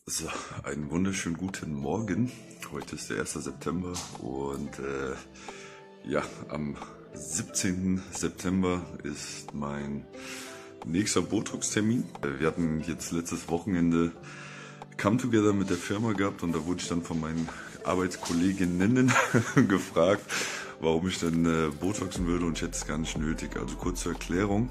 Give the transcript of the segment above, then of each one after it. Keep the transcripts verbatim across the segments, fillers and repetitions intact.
So, einen wunderschönen guten Morgen. Heute ist der erste September und äh, ja, am siebzehnten September ist mein nächster Botox-Termin. Wir hatten jetzt letztes Wochenende Come Together mit der Firma gehabt und da wurde ich dann von meinen Arbeitskolleginnen gefragt, warum ich denn äh, Botoxen würde, und ich hätte es gar nicht nötig. Also kurz zur Erklärung.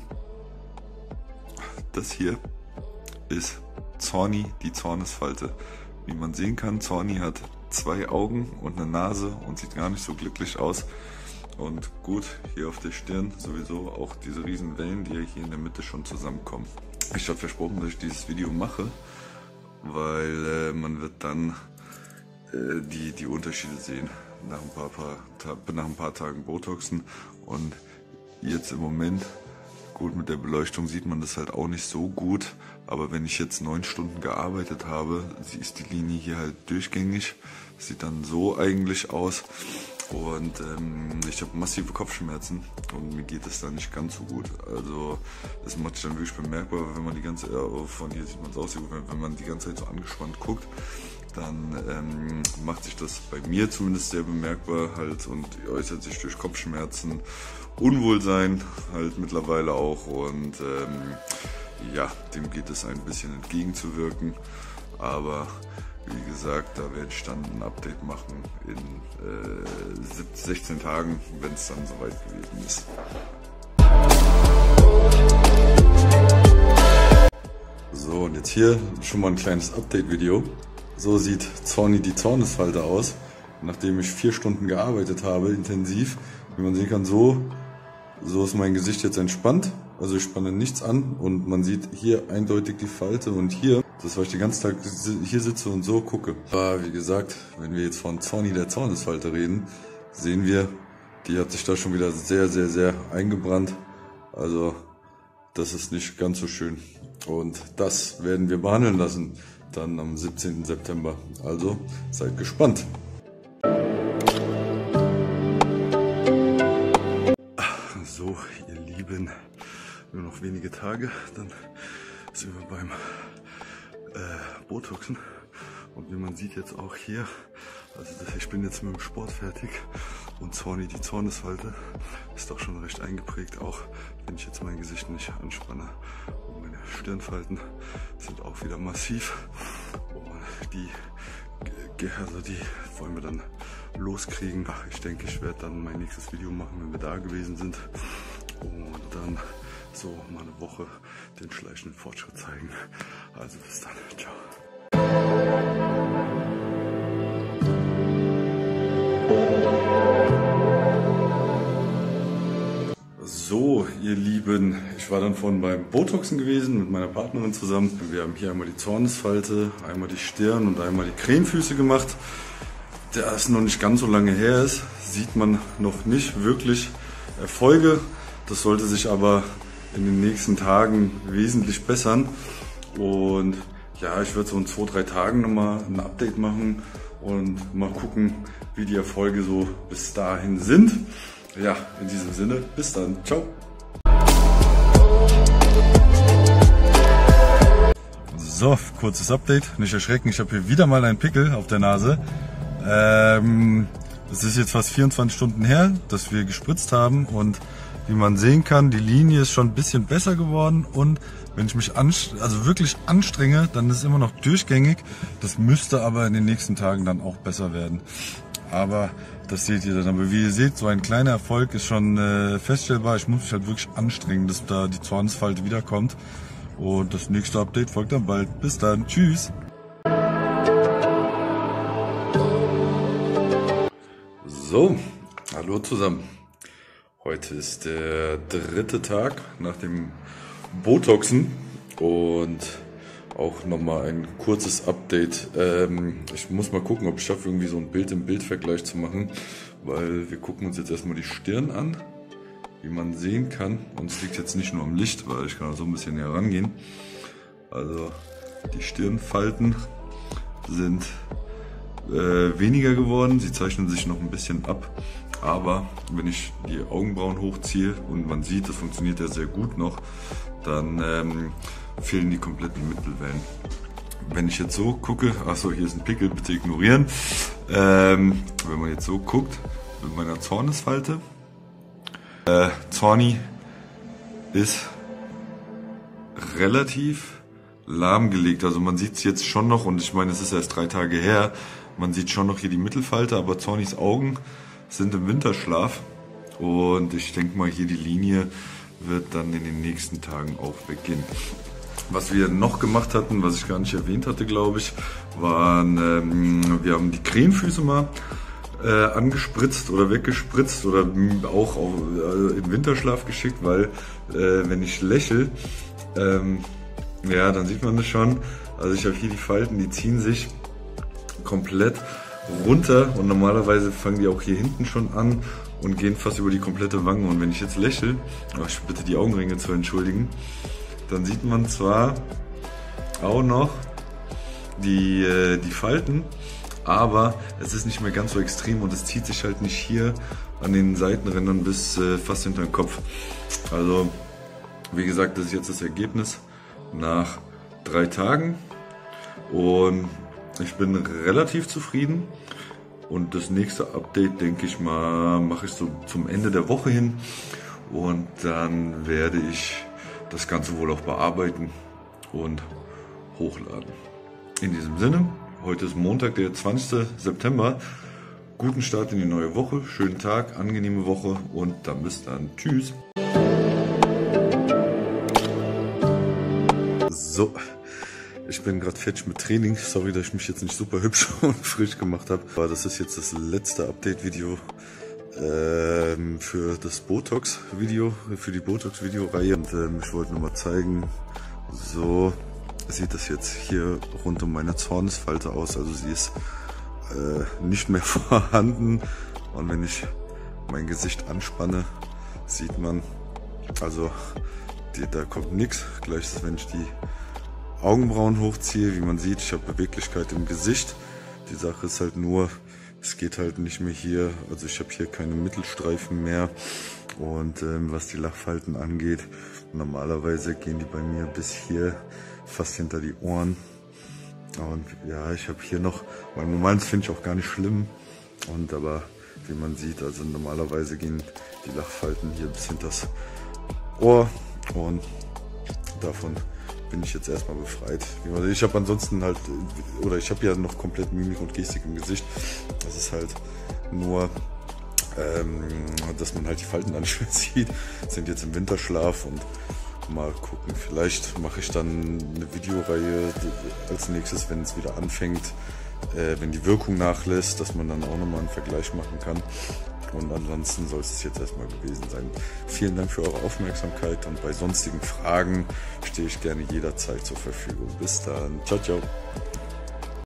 Das hier ist Zorni, die Zornesfalte. Wie man sehen kann, Zorni hat zwei Augen und eine Nase und sieht gar nicht so glücklich aus. Und gut, hier auf der Stirn sowieso auch diese riesen Wellen, die ja hier in der Mitte schon zusammenkommen. Ich habe versprochen, dass ich dieses Video mache, weil äh, man wird dann äh, die, die Unterschiede sehen nach ein paar, paar, nach ein paar Tagen Botoxen. Und jetzt im Moment, gut, mit der Beleuchtung sieht man das halt auch nicht so gut, aber wenn ich jetzt neun Stunden gearbeitet habe, ist die Linie hier halt durchgängig. Sieht dann so eigentlich aus und ähm, ich habe massive Kopfschmerzen und mir geht es dann nicht ganz so gut. Also das macht sich dann wirklich bemerkbar, wenn man die ganze, äh, von hier sieht man es aus, wenn man die ganze Zeit so angespannt guckt, dann ähm, macht sich das bei mir zumindest sehr bemerkbar halt und äußert sich durch Kopfschmerzen, Unwohlsein halt mittlerweile auch, und ähm, ja, dem geht es ein bisschen entgegenzuwirken, aber wie gesagt, da werde ich dann ein Update machen in äh, sechzehn Tagen, wenn es dann soweit gewesen ist. So, und jetzt hier schon mal ein kleines Update-Video. So sieht Zorni, die Zornesfalte aus, nachdem ich vier Stunden gearbeitet habe, intensiv. Wie man sehen kann, so, so ist mein Gesicht jetzt entspannt. Also ich spanne nichts an und man sieht hier eindeutig die Falte und hier, das war ich den ganzen Tag hier sitze und so gucke. Aber wie gesagt, wenn wir jetzt von Zorni, der Zornesfalte reden, sehen wir, die hat sich da schon wieder sehr, sehr, sehr eingebrannt. Also das ist nicht ganz so schön. Und das werden wir behandeln lassen dann am siebzehnten September. Also seid gespannt. So, ihr Lieben, nur noch wenige Tage, dann sind wir beim äh, Botoxen. Und wie man sieht jetzt auch hier, also das, ich bin jetzt mit dem Sport fertig und Zorni, die Zornesfalte, ist doch schon recht eingeprägt, auch wenn ich jetzt mein Gesicht nicht anspanne. Und meine Stirnfalten sind auch wieder massiv. Und die, also die wollen wir dann loskriegen. Ich denke, ich werde dann mein nächstes Video machen, wenn wir da gewesen sind. Und dann so mal eine Woche den schleichenden Fortschritt zeigen. Also bis dann. Ciao. So, ihr Lieben, ich war dann vorhin beim Botoxen gewesen mit meiner Partnerin zusammen. Wir haben hier einmal die Zornesfalte, einmal die Stirn und einmal die Krähenfüße gemacht. Da es noch nicht ganz so lange her ist, sieht man noch nicht wirklich Erfolge. Das sollte sich aber in den nächsten Tagen wesentlich bessern. Und ja, ich werde so in zwei, drei Tagen nochmal ein Update machen und mal gucken, wie die Erfolge so bis dahin sind. Ja, in diesem Sinne, bis dann. Ciao. So, kurzes Update. Nicht erschrecken, ich habe hier wieder mal einen Pickel auf der Nase. Ähm, es ist jetzt fast vierundzwanzig Stunden her, dass wir gespritzt haben, und wie man sehen kann, die Linie ist schon ein bisschen besser geworden, und wenn ich mich also wirklich anstrenge, dann ist es immer noch durchgängig. Das müsste aber in den nächsten Tagen dann auch besser werden. Aber das seht ihr dann. Aber wie ihr seht, so ein kleiner Erfolg ist schon äh, feststellbar. Ich muss mich halt wirklich anstrengen, dass da die Zornesfalte wiederkommt. Und das nächste Update folgt dann bald. Bis dann. Tschüss. So, hallo zusammen. Heute ist der dritte Tag nach dem Botoxen und auch nochmal ein kurzes Update. Ähm, ich muss mal gucken, ob ich schaffe, irgendwie so ein Bild-im-Bild-Vergleich zu machen, weil wir gucken uns jetzt erstmal die Stirn an, wie man sehen kann. Und es liegt jetzt nicht nur am Licht, weil ich kann so ein bisschen näher rangehen. Also die Stirnfalten sind äh, weniger geworden, sie zeichnen sich noch ein bisschen ab. Aber wenn ich die Augenbrauen hochziehe und man sieht, das funktioniert ja sehr gut noch, dann ähm, fehlen die kompletten Mittelwellen. wenn ich jetzt so gucke, achso, hier ist ein Pickel, bitte ignorieren. Ähm, wenn man jetzt so guckt, mit meiner Zornesfalte, äh, Zorni ist relativ lahmgelegt. Also man sieht es jetzt schon noch, und ich meine, es ist erst drei Tage her, man sieht schon noch hier die Mittelfalte, aber Zornis Augen sind im Winterschlaf. Und ich denke mal, hier die Linie wird dann in den nächsten Tagen auch beginnen. Was wir noch gemacht hatten, was ich gar nicht erwähnt hatte, glaube ich, waren, ähm, wir haben die Krähenfüße mal äh, angespritzt oder weggespritzt oder auch auf, äh, in Winterschlaf geschickt, weil äh, wenn ich lächle, ähm, ja, dann sieht man das schon. Also ich habe hier die Falten, die ziehen sich komplett runter und normalerweise fangen die auch hier hinten schon an und gehen fast über die komplette Wange. Und wenn ich jetzt lächle, oh, ich bitte die Augenringe zu entschuldigen, dann sieht man zwar auch noch die, äh, die Falten, aber es ist nicht mehr ganz so extrem und es zieht sich halt nicht hier an den Seitenrändern bis äh, fast hinter den Kopf. Also wie gesagt, das ist jetzt das Ergebnis nach drei Tagen und ich bin relativ zufrieden. Und das nächste Update, denke ich mal, mache ich so zum Ende der Woche hin und dann werde ich das Ganze wohl auch bearbeiten und hochladen. In diesem Sinne, heute ist Montag, der zwanzigste September. Guten Start in die neue Woche, schönen Tag, angenehme Woche und dann bis dann. Tschüss. So, ich bin gerade fertig mit Training. Sorry, dass ich mich jetzt nicht super hübsch und frisch gemacht habe. Aber das ist jetzt das letzte Update-Video ähm, für das Botox-Video, für die Botox-Videoreihe. Und ähm, ich wollte nur mal zeigen, so sieht das jetzt hier rund um meine Zornesfalte aus. Also sie ist äh, nicht mehr vorhanden. Und wenn ich mein Gesicht anspanne, sieht man, also die, da kommt nichts. Gleich ist, wenn ich die Augenbrauen hochziehe, wie man sieht, ich habe Beweglichkeit im Gesicht. Die Sache ist halt nur, es geht halt nicht mehr hier, also ich habe hier keine Mittelstreifen mehr. Und ähm, was die Lachfalten angeht, normalerweise gehen die bei mir bis hier fast hinter die Ohren. Und ja, ich habe hier noch, weil normals finde ich auch gar nicht schlimm. Und aber wie man sieht, also normalerweise gehen die Lachfalten hier bis hinters Ohr und davon bin ich jetzt erstmal befreit. Ich habe ansonsten halt, oder ich habe ja noch komplett Mimik und Gestik im Gesicht. Das ist halt nur, ähm, dass man halt die Falten dann nicht mehr sieht. Sind jetzt im Winterschlaf und mal gucken. Vielleicht mache ich dann eine Videoreihe als nächstes, wenn es wieder anfängt, äh, wenn die Wirkung nachlässt, dass man dann auch nochmal einen Vergleich machen kann. Und ansonsten soll es jetzt erstmal gewesen sein. Vielen Dank für eure Aufmerksamkeit und bei sonstigen Fragen stehe ich gerne jederzeit zur Verfügung. Bis dann. Ciao, ciao.